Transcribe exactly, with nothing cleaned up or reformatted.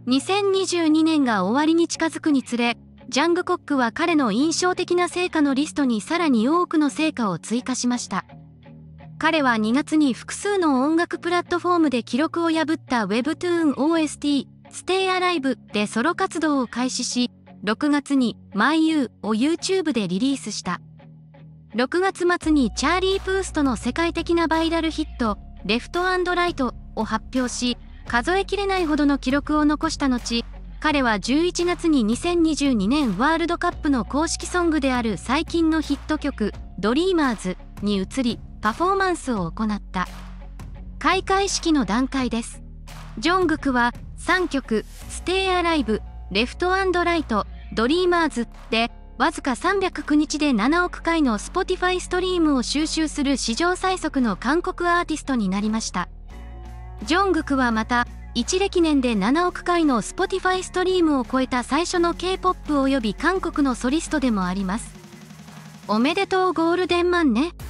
にせんにじゅうにねんが終わりに近づくにつれ、ジャングコックは彼の印象的な成果のリストにさらに多くの成果を追加しました。彼はにがつに複数の音楽プラットフォームで記録を破った Webtoon オーエスティーStay Alive でソロ活動を開始し、ろくがつに My You を YouTube でリリースした。ろくがつ末にチャーリー・プーストの世界的なバイラルヒット Left and Right を発表し、数えきれないほどの記録を残した後、彼はじゅういちがつににせんにじゅうにねんワールドカップの公式ソングである最近のヒット曲 Dreamers に移りパフォーマンスを行った。開会式の段階です。ジョングクはさんきょく Stay Alive、Left and Right、Dreamers でわずかさんびゃくきゅうにちでななおくかいの Spotify ストリームを収集する史上最速の韓国アーティストになりました。ジョングクはまたいち歴年でななおくかいの Spotify ストリームを超えた最初の K-ポップ および韓国のソリストでもあります。おめでとうゴールデンマンね。